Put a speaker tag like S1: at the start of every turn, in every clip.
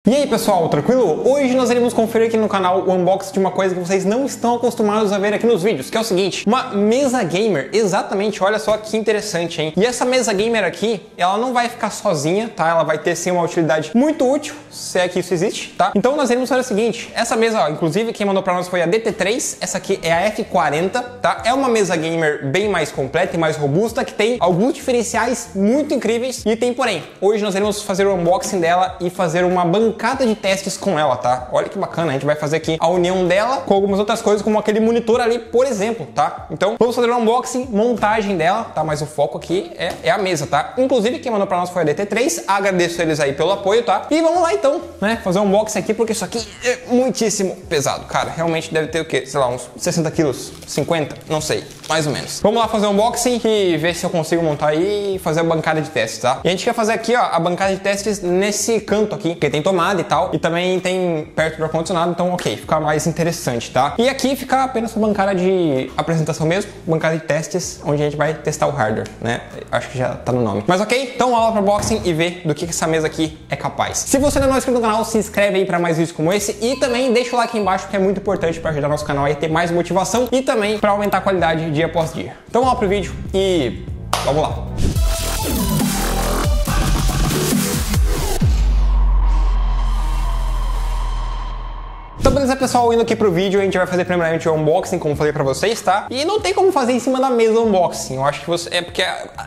S1: E aí pessoal, tranquilo? Hoje nós iremos conferir aqui no canal o unboxing de uma coisa que vocês não estão acostumados a ver aqui nos vídeos, que é o seguinte, uma mesa gamer, exatamente, olha só que interessante, hein? E essa mesa gamer aqui, ela não vai ficar sozinha, tá? Ela vai ter sim uma utilidade muito útil, se é que isso existe, tá? Então nós iremos fazer o seguinte, essa mesa, ó, inclusive quem mandou pra nós foi a DT3, essa aqui é a F40, tá? É uma mesa gamer bem mais completa e mais robusta, que tem alguns diferenciais muito incríveis e tem porém, hoje nós iremos fazer o unboxing dela e fazer uma bancada de testes com ela, tá? Olha que bacana, a gente vai fazer aqui a união dela com algumas outras coisas, como aquele monitor ali, por exemplo, tá? Então, vamos fazer um unboxing, montagem dela, tá? Mas o foco aqui é a mesa, tá? Inclusive, quem mandou pra nós foi a DT3, agradeço eles aí pelo apoio, tá? E vamos lá então, né? Fazer um unboxing aqui, porque isso aqui é muitíssimo pesado, cara. Realmente deve ter o quê? Sei lá, uns 60 quilos, 50, não sei, mais ou menos. Vamos lá fazer um unboxing e ver se eu consigo montar aí e fazer a bancada de testes, tá? E a gente quer fazer aqui, ó, a bancada de testes nesse canto aqui, que tem tomada e tal, e também tem perto do ar-condicionado, então ok, fica mais interessante, tá? E aqui fica apenas a bancada de apresentação mesmo, bancada de testes, onde a gente vai testar o hardware, né? Acho que já tá no nome. Mas ok, então vamos lá pro unboxing e ver do que essa mesa aqui é capaz. Se você ainda não é inscrito no canal, se inscreve aí pra mais vídeos como esse e também deixa o like aí embaixo, que é muito importante pra ajudar nosso canal a ter mais motivação e também pra aumentar a qualidade dia após dia. Então vamos lá pro vídeo e vamos lá! Então beleza pessoal, indo aqui pro vídeo, a gente vai fazer primeiramente o unboxing, como eu falei pra vocês, tá? E não tem como fazer em cima da mesa o unboxing, eu acho que você... porque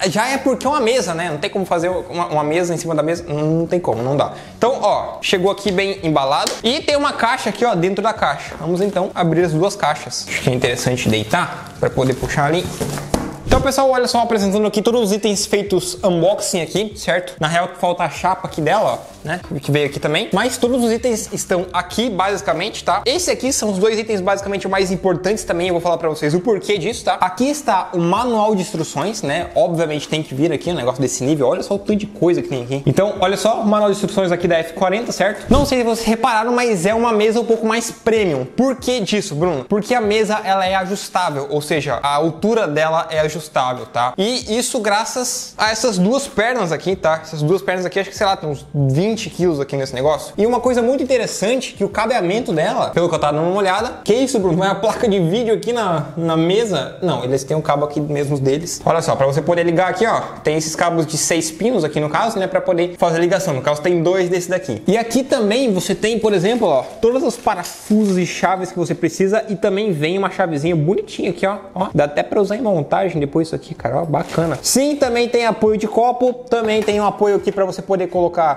S1: é uma mesa, né? Não tem como fazer uma mesa em cima da mesa, não tem como, não dá. Então, ó, chegou aqui bem embalado e tem uma caixa aqui, ó, dentro da caixa. Vamos então abrir as duas caixas. Acho que é interessante deitar pra poder puxar ali. Então pessoal, olha só, apresentando aqui todos os itens feitos unboxing aqui, certo? Na real falta a chapa aqui dela, ó, né? Que veio aqui também. Mas todos os itens estão aqui, basicamente, tá? Esse aqui são os dois itens basicamente mais importantes também, eu vou falar pra vocês o porquê disso, tá? Aqui está o manual de instruções, né? Obviamente tem que vir aqui um negócio desse nível, olha só o tanto de coisa que tem aqui. Então, olha só, o manual de instruções aqui da F40, certo? Não sei se vocês repararam, mas é uma mesa um pouco mais premium. Por que disso, Bruno? Porque a mesa, ela é ajustável, ou seja, a altura dela é ajustável, tá? E isso graças a essas duas pernas aqui, tá? Essas duas pernas aqui, acho que, sei lá, tem uns 20 quilos aqui nesse negócio. E uma coisa muito interessante, que o cabeamento dela, pelo que eu tava dando uma olhada, que isso, Bruno? Vai a placa de vídeo aqui na mesa? Não, eles têm um cabo aqui mesmo deles. Olha só, pra você poder ligar aqui, ó, tem esses cabos de 6 pinos aqui no caso, né? Pra poder fazer a ligação. No caso, tem 2 desse daqui. E aqui também você tem, por exemplo, ó, todos os parafusos e chaves que você precisa e também vem uma chavezinha bonitinha aqui, ó. Dá até pra usar em montagem depois isso aqui, cara, ó, bacana. Sim, também tem apoio de copo, também tem um apoio aqui pra você poder colocar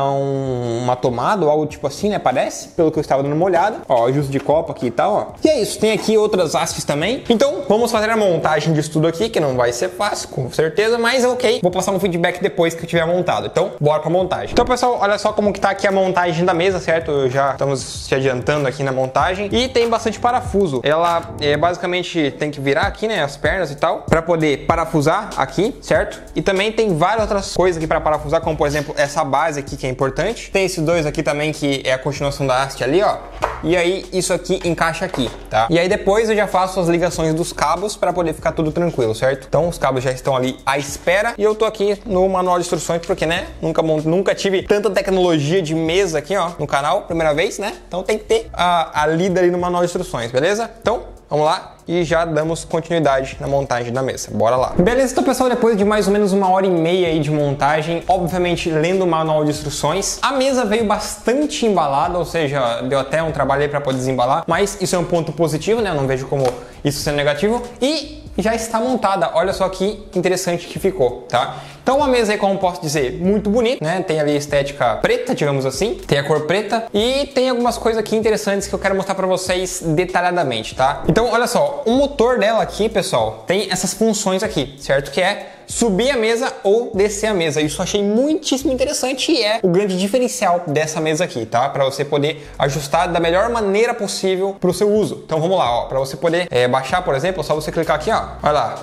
S1: uma tomada ou algo tipo assim, né, parece, pelo que eu estava dando uma olhada. Ó, ajuste de copo aqui e tal, ó. E é isso, tem aqui outras hastes também. Então, vamos fazer a montagem disso tudo aqui, que não vai ser fácil, com certeza, mas ok. Vou passar um feedback depois que eu tiver montado. Então, bora pra montagem. Então, pessoal, olha só como que tá aqui a montagem da mesa, certo? Já estamos se adiantando aqui na montagem. E tem bastante parafuso. Ela basicamente tem que virar aqui, né, as pernas e tal, pra poder parafusar aqui, certo? E também tem várias outras coisas aqui para parafusar, como por exemplo essa base aqui que é importante. Tem esses dois aqui também que é a continuação da haste ali, ó. E aí isso aqui encaixa aqui, tá? E aí depois eu já faço as ligações dos cabos para poder ficar tudo tranquilo, certo? Então os cabos já estão ali à espera e eu tô aqui no manual de instruções porque, né, nunca tive tanta tecnologia de mesa aqui, ó, no canal, primeira vez, né? Então tem que ter a lida ali no manual de instruções, beleza? Então, vamos lá e já damos continuidade na montagem da mesa. Bora lá. Beleza, então pessoal, depois de mais ou menos 1h30 aí de montagem, obviamente lendo o manual de instruções, a mesa veio bastante embalada, ou seja, deu até um trabalho aí para poder desembalar, mas isso é um ponto positivo, né? Eu não vejo como isso sendo negativo. E já está montada, olha só que interessante que ficou, tá? Então uma mesa aí, como posso dizer, muito bonita, né? Tem ali a estética preta, digamos assim, tem a cor preta e tem algumas coisas aqui interessantes que eu quero mostrar pra vocês detalhadamente, tá? Então olha só, o motor dela aqui, pessoal, tem essas funções aqui, certo? Que é subir a mesa ou descer a mesa. Isso eu achei muitíssimo interessante e é o grande diferencial dessa mesa aqui, tá? Para você poder ajustar da melhor maneira possível para o seu uso. Então vamos lá, ó, para você poder baixar, por exemplo, é só você clicar aqui, ó, olha lá.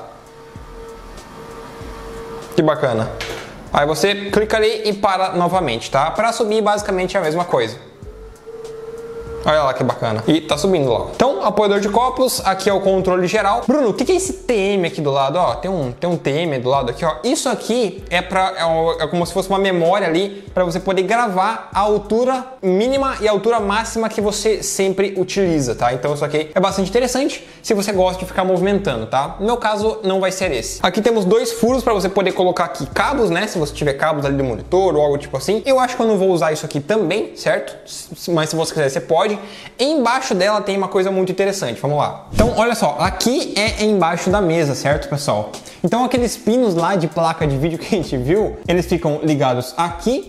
S1: Que bacana. Aí você clica ali e para novamente, tá? Para subir basicamente é a mesma coisa. Olha lá que bacana. E tá subindo lá. Então, apoiador de copos, aqui é o controle geral. Bruno, o que é esse TM aqui do lado? Ó, tem um TM do lado aqui, ó. Isso aqui é como se fosse uma memória ali para você poder gravar a altura mínima e a altura máxima que você sempre utiliza, tá? Então isso aqui é bastante interessante se você gosta de ficar movimentando, tá? No meu caso, não vai ser esse. Aqui temos dois furos para você poder colocar aqui cabos, né? Se você tiver cabos ali do monitor ou algo tipo assim. Eu acho que eu não vou usar isso aqui também, certo? Mas se você quiser, você pode. Embaixo dela tem uma coisa muito interessante, vamos lá. Então, olha só, aqui é embaixo da mesa, certo, pessoal? Então, aqueles pinos lá de placa de vídeo que a gente viu, eles ficam ligados aqui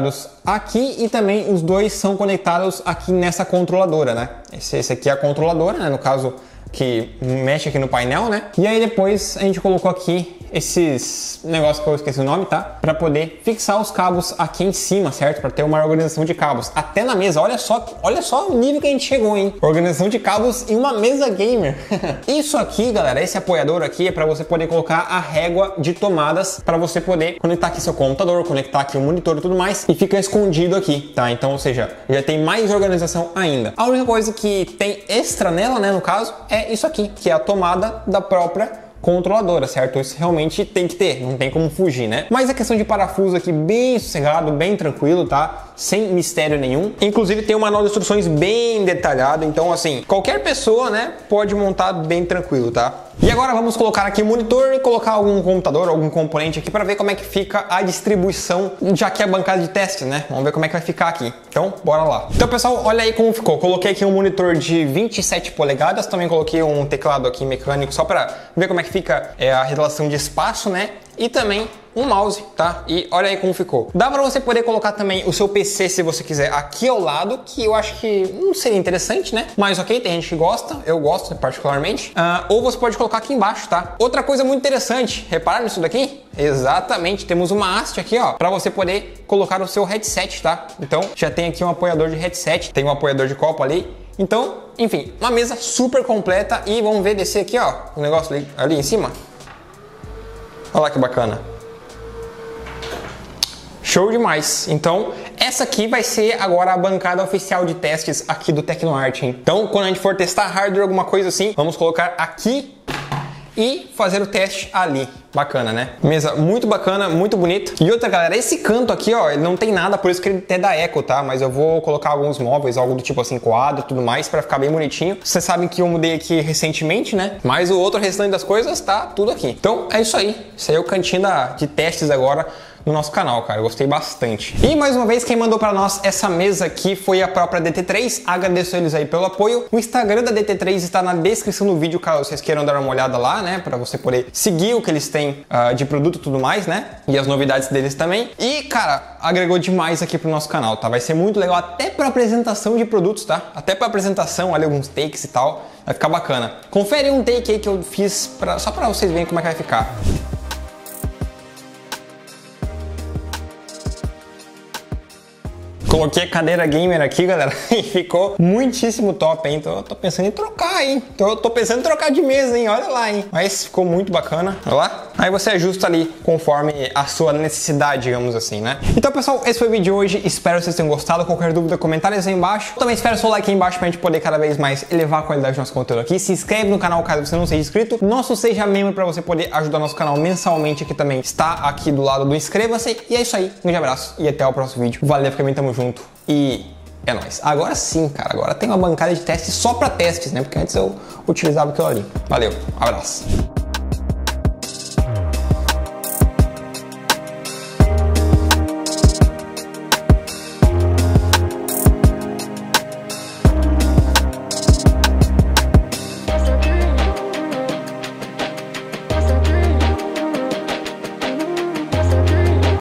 S1: e também os dois são conectados aqui nessa controladora, né? Esse aqui é a controladora, né? No caso, que mexe aqui no painel, né? E aí depois a gente colocou aqui esses negócios que eu esqueci o nome, tá? Para poder fixar os cabos aqui em cima, certo? Para ter uma organização de cabos. Até na mesa, olha só o nível que a gente chegou, hein? Organização de cabos em uma mesa gamer. Isso aqui, galera, esse apoiador aqui é para você poder colocar a régua de tomadas para você poder conectar aqui seu computador, conectar aqui o monitor e tudo mais e fica escondido aqui, tá? Então, ou seja, já tem mais organização ainda. A única coisa que tem extra nela, né, no caso, é isso aqui, que é a tomada da própria controladora, certo? Isso realmente tem que ter, não tem como fugir, né? Mas a questão de parafuso aqui bem sossegado, bem tranquilo, tá? Sem mistério nenhum. Inclusive tem um manual de instruções bem detalhado, então assim, qualquer pessoa, né, pode montar bem tranquilo, tá? E agora vamos colocar aqui o monitor e colocar algum computador, algum componente aqui para ver como é que fica a distribuição, já que é a bancada de teste, né? Vamos ver como é que vai ficar aqui. Então, bora lá. Então, pessoal, olha aí como ficou. Coloquei aqui um monitor de 27 polegadas, também coloquei um teclado aqui mecânico só para ver como é que fica a relação de espaço, né? E também um mouse, tá? E olha aí como ficou. Dá pra você poder colocar também o seu PC, se você quiser, aqui ao lado, que eu acho que não seria interessante, né? Mas ok, tem gente que gosta, eu gosto particularmente. Ou você pode colocar aqui embaixo, tá? Outra coisa muito interessante, repara nisso daqui? Exatamente, temos uma haste aqui, ó, pra você poder colocar o seu headset, tá? Então, já tem aqui um apoiador de headset, tem um apoiador de copo ali. Então, enfim, uma mesa super completa e vamos ver descer aqui, ó, o negócio ali em cima. Olha lá que bacana. Show demais. Então, essa aqui vai ser agora a bancada oficial de testes aqui do Tecnoart, hein? Então, quando a gente for testar hardware, alguma coisa assim, vamos colocar aqui e fazer o teste ali. Bacana, né? Mesa muito bacana, muito bonita. E outra, galera, esse canto aqui, ó, ele não tem nada, por isso que ele até dá eco, tá? Mas eu vou colocar alguns móveis, algo do tipo assim, quadro e tudo mais, pra ficar bem bonitinho. Vocês sabem que eu mudei aqui recentemente, né? Mas o outro restante das coisas tá tudo aqui. Então, é isso aí. Isso aí é o cantinho de testes agora no nosso canal, cara. Eu gostei bastante. E mais uma vez, quem mandou para nós essa mesa aqui foi a própria DT3. Agradeço eles aí pelo apoio. O Instagram da DT3 está na descrição do vídeo, caso vocês queiram dar uma olhada lá, né? Para você poder seguir o que eles têm de produto e tudo mais, né? E as novidades deles também. E, cara, agregou demais aqui pro nosso canal, tá? Vai ser muito legal até para apresentação de produtos, tá? Até para apresentação, olha, alguns takes e tal. Vai ficar bacana. Confere um take aí que eu fiz só para vocês verem como é que vai ficar. Coloquei a cadeira gamer aqui, galera, e ficou muitíssimo top, hein? Então eu tô pensando em trocar, hein? Tô pensando em trocar de mesa, hein? Olha lá, hein? Mas ficou muito bacana, olha lá. Aí você ajusta ali conforme a sua necessidade, digamos assim, né? Então, pessoal, esse foi o vídeo de hoje. Espero que vocês tenham gostado. Qualquer dúvida, comentários aí embaixo. Também espero o seu like aí embaixo pra gente poder cada vez mais elevar a qualidade do nosso conteúdo aqui. Se inscreve no canal caso você não seja inscrito. Nosso Seja Membro pra você poder ajudar nosso canal mensalmente aqui também. Está aqui do lado do inscreva-se. E é isso aí. Um grande abraço e até o próximo vídeo. Valeu, fica bem, tamo junto. E é nóis. Agora sim, cara. Agora tem uma bancada de testes só pra testes, né? Porque antes eu utilizava aquilo ali. Valeu, abraço.